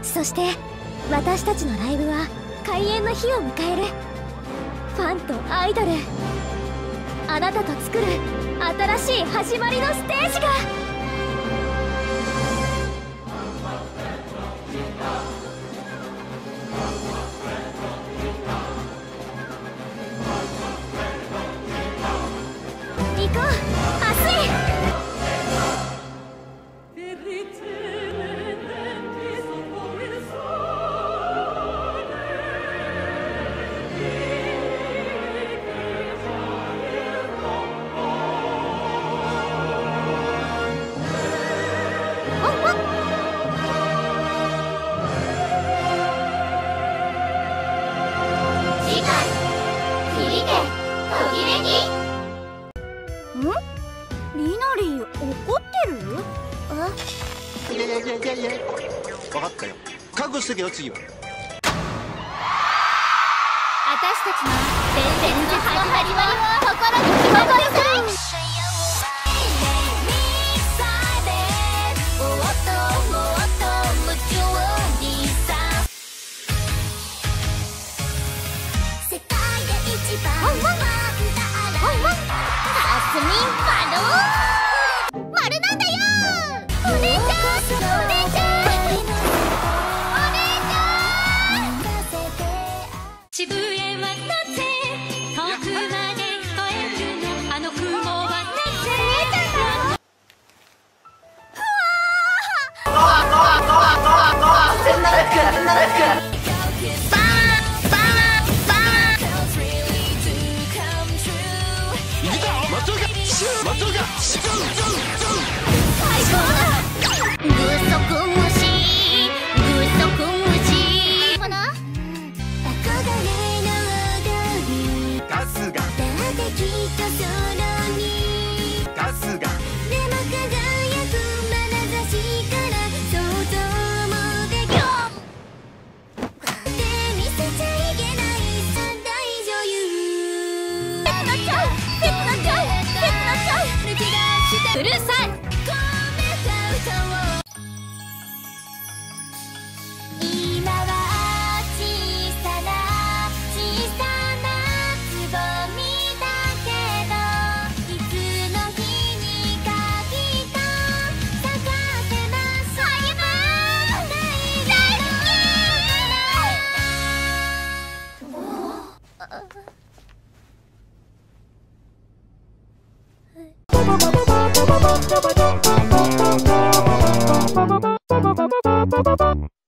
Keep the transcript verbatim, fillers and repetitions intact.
そして私たちのライブは開演の日を迎える。ファンとアイドル、あなたと作る新しい始まりのステージが。行こう、アスイ。 いやいやいやいやいや、分かったよ。覚悟しとけよ、次は。 私たちの伝説の始まりを心に刻みなさい。世界で一番ワンワンワンワンハスミンバロー丸なんだよ。お姉ちゃん、お姉ちゃん、お姉ちゃん。渋谷はなぜ遠くまで聞こえるの、あの雲はなぜ。うわー、ドアドアドアドアドアせんななひゃくせんななひゃくバーンバーンバーン。いくぞ、松岡松岡シューシューシュー。最高だ。グソクムシグソクムシかな。憧れの踊りガスがだってきっとそのにガスがでも輝く眼差しから想像もできるで見せちゃいけない三大女優。ペッなっちゃうペッなっちゃうペッなっちゃう。抜き出してうるさい。今は小さな小さなつぼみだけど、いつの日にかきっと咲かせます。ハイブー大好き。